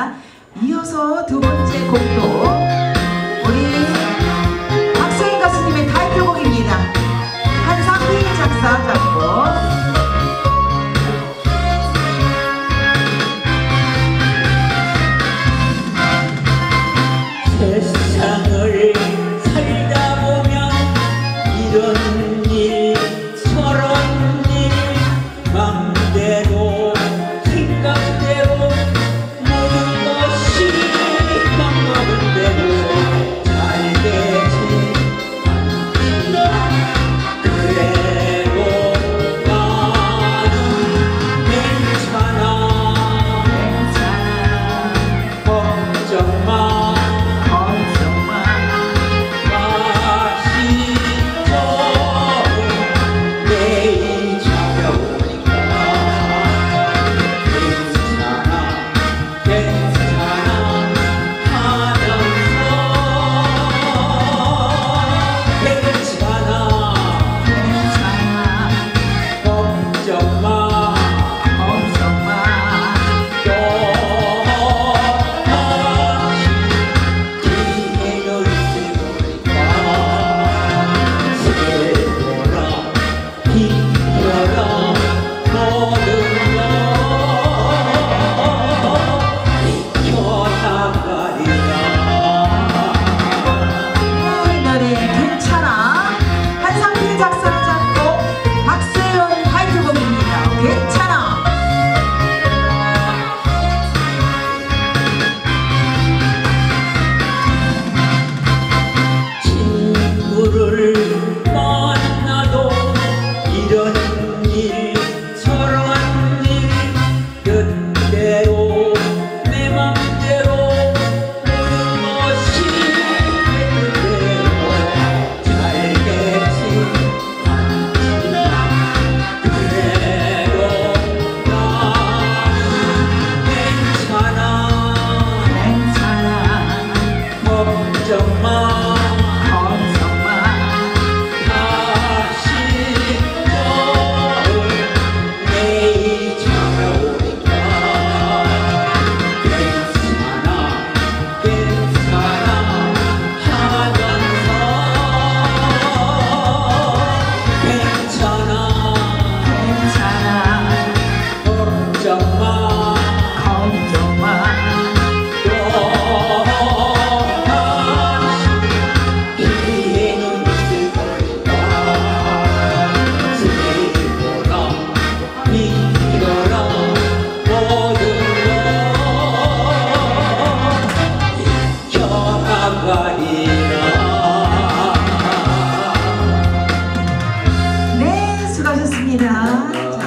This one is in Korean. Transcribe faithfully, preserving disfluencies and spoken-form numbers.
하겠습니다. 이어서 두 번째 곡도 우리 박세인 가수님의 타이틀곡입니다. 한상휘 작사 작곡. 세상을 살다 보면 이런 일 저런 일 맘대로 생각대로 모든 것이 맘먹은 대로 잘 되지 않지만 그래도 나는 괜찮아 괜찮아 걱정 마 만나도 이런 일 저런 일 뜻대로 내 맘대로 모든 것이 그대로 잘 되지 않지만 그래도 나는 괜찮아 괜찮아 걱정 마 네, 수고하셨습니다.